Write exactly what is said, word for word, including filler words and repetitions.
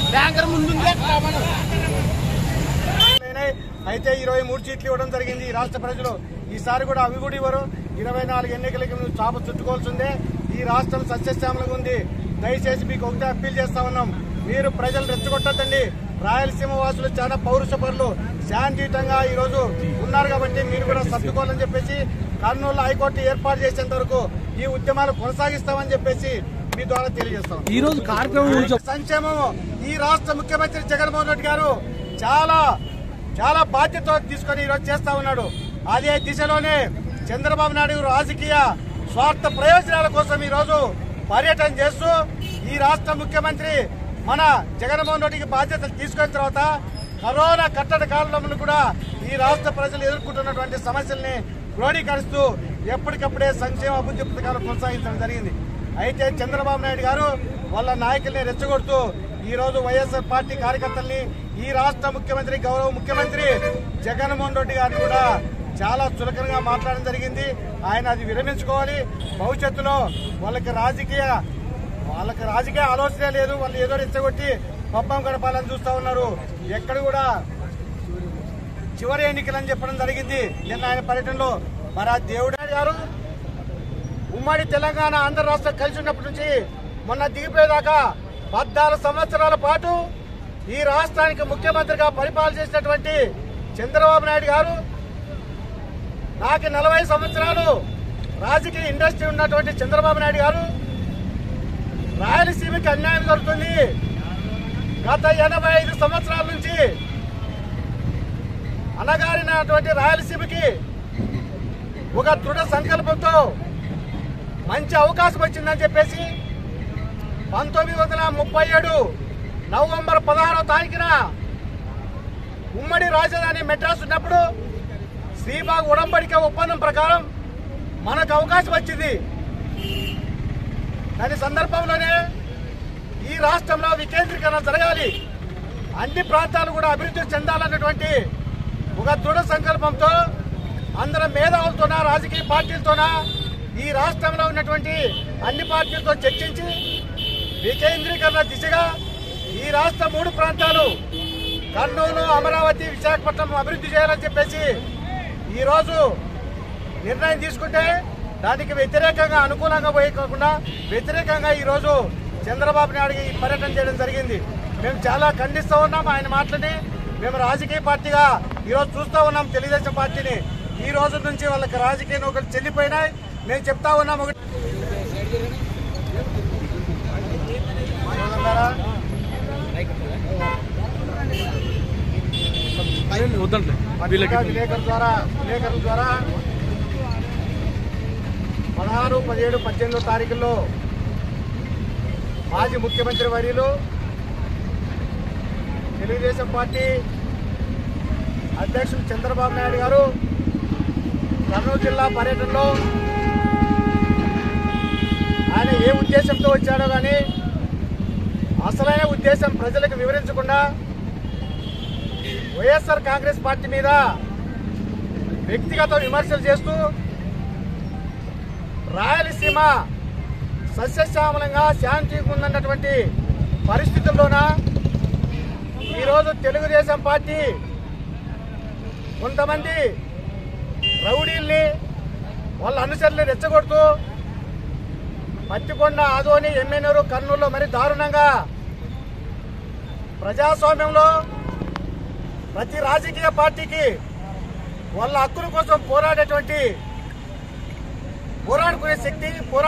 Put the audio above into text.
Banker ముందుందే అయితే ఇరవై మూడు సీట్లు ఇవ్వడం జరిగింది ఈ రాష్ట్ర ప్రజలు. ఈసారి కూడా అవి కూడా ఇవ్వరు. ఇరవై నాలుగు ఎన్నికలకి నువ్వు చాప చుట్టుకోవాల్సిందే. ఈ రాష్ట్రం సస్యశ్యామలంగా ఉంది. దయచేసి మీకు ఒకటే అప్పీల్ చేస్తా ఉన్నాం, మీరు ప్రజలు రెచ్చగొట్టద్దండి. రాయలసీమ వాసులు చాలా పౌరుష పరులు, శాంతియుతంగా ఈ రోజు ఉన్నారు కాబట్టి మీరు కూడా సర్దుకోవాలని చెప్పేసి కర్నూలు హైకోర్టు ఏర్పాటు చేసేంత వరకు ఈ ఉద్యమాలు కొనసాగిస్తామని చెప్పేసి మీ ద్వారా తెలియజేస్తాం. ఈ రోజు కార్యక్రమం సంక్షేమం ఈ రాష్ట్ర ముఖ్యమంత్రి జగన్మోహన్ రెడ్డి గారు చాలా చాలా బాధ్యత తీసుకుని ఈరోజు చేస్తా ఉన్నాడు. అదే దిశలోనే చంద్రబాబు నాయుడు రాజకీయ స్వార్థ ప్రయోజనాల కోసం ఈ రోజు పర్యటన చేస్తూ ఈ రాష్ట్ర ముఖ్యమంత్రి మన జగన్మోహన్ రెడ్డికి బాధ్యతలు తీసుకున్న తర్వాత కరోనా కట్టడి కాలంలో కూడా ఈ రాష్ట్ర ప్రజలు ఎదుర్కొంటున్నటువంటి సమస్యల్ని క్రోడీకరిస్తూ ఎప్పటికప్పుడే సంక్షేమ అభివృద్ధి పథకాలు కొనసాగించడం జరిగింది. అయితే చంద్రబాబు నాయుడు గారు వాళ్ళ నాయకుల్ని రెచ్చగొడుతూ ఈ రోజు వైఎస్ఆర్ పార్టీ కార్యకర్తల్ని ఈ రాష్ట్ర ముఖ్యమంత్రి గౌరవ ముఖ్యమంత్రి జగన్మోహన్ రెడ్డి గారిని కూడా చాలా చులకనగా మాట్లాడడం జరిగింది. ఆయన అది విరమించుకోవాలి. భవిష్యత్తులో వాళ్ళకి రాజకీయ వాళ్ళకి రాజకీయ ఆలోచనే లేదు. వాళ్ళు ఏదో రెచ్చగొట్టి పబ్బం గడపాలని చూస్తా ఉన్నారు. ఎక్కడ కూడా చివరి ఎన్నికలని చెప్పడం జరిగింది నిన్న ఆయన పర్యటనలో. మరి ఆ దేవుడు గారు ఉమ్మడి తెలంగాణ ఆంధ్ర రాష్ట్రం కలిసి ఉన్నప్పటి నుంచి మొన్న దిగిపోయేదాకా పద్నాలుగు సంవత్సరాల పాటు ఈ రాష్ట్రానికి ముఖ్యమంత్రిగా పరిపాలన చేసినటువంటి చంద్రబాబు నాయుడు గారు, నాకు నలభై సంవత్సరాలు రాజకీయ ఇండస్ట్రీ ఉన్నటువంటి చంద్రబాబు నాయుడు గారు రాయలసీమకి అన్యాయం జరుగుతుంది, గత ఎనభై ఐదు సంవత్సరాల నుంచి అనగారినటువంటి రాయలసీమకి ఒక దృఢ సంకల్పంతో మంచి అవకాశం వచ్చిందని చెప్పేసి పంతొమ్మిది వందల ముప్పై ఏడు నవంబర్ పదహారవ తారీఖున ఉమ్మడి రాజధాని మెడ్రాస్ ఉన్నప్పుడు శ్రీబాగ్ ఉడంబడిక ఒప్పందం ప్రకారం మనకు అవకాశం వచ్చింది. దాని సందర్భంలోనే ఈ రాష్ట్రంలో వికేంద్రీకరణ జరగాలి, అన్ని ప్రాంతాలు కూడా అభివృద్ధి చెందాలన్నటువంటి ఒక దృఢ సంకల్పంతో అందరం మేధావులతోన రాజకీయ పార్టీలతోన ఈ రాష్ట్రంలో ఉన్నటువంటి అన్ని పార్టీలతో చర్చించి వికేంద్రీకరణ దిశగా ఈ రాష్ట్ర మూడు ప్రాంతాలు కర్నూలు, అమరావతి, విశాఖపట్నం అభివృద్ధి చేయాలని చెప్పేసి ఈ రోజు నిర్ణయం తీసుకుంటే దానికి వ్యతిరేకంగా అనుకూలంగా పోయి కాకుండా వ్యతిరేకంగా ఈ రోజు చంద్రబాబు నాయుడు ఈ పర్యటన చేయడం జరిగింది. మేము చాలా ఖండిస్తూ ఉన్నాం ఆయన మాటలని. మేము రాజకీయ పార్టీగా ఈరోజు చూస్తూ ఉన్నాం తెలుగుదేశం పార్టీని. ఈ రోజు నుంచి వాళ్ళకి రాజకీయ నౌకలు చెల్లిపోయినాయి. మేము చెప్తా ఉన్నాం ఒకటి విలేకరుల ద్వారా విలేకరుల ద్వారా పదహారు పదిహేడు పద్దెనిమిదో తారీఖుల్లో మాజీ ముఖ్యమంత్రి వర్యులు తెలుగుదేశం పార్టీ అధ్యక్షులు చంద్రబాబు నాయుడు గారు కర్నూలు జిల్లా పర్యటనలో ఆయన ఏ ఉద్దేశంతో వచ్చాడో కానీ అసలైన ఉద్దేశం ప్రజలకు వివరించకుండా వైఎస్ఆర్ కాంగ్రెస్ పార్టీ మీద వ్యక్తిగత విమర్శలు చేస్తూ రాయలసీమ సస్యశ్యామలంగా శాంతిగా ఉందన్నటువంటి పరిస్థితుల్లోన ఈరోజు తెలుగుదేశం పార్టీ కొంతమంది రౌడీల్ని వాళ్ళ అనుచరుల్ని రెచ్చగొడుతూ పత్తికొండ, ఆదోని, ఎమ్మెనూరు, కర్నూలులో మరి దారుణంగా ప్రజాస్వామ్యంలో ప్రతి రాజకీయ పార్టీకి వాళ్ళ హక్కుల కోసం పోరాడేటువంటి పోరాడుకునే శక్తి పోరా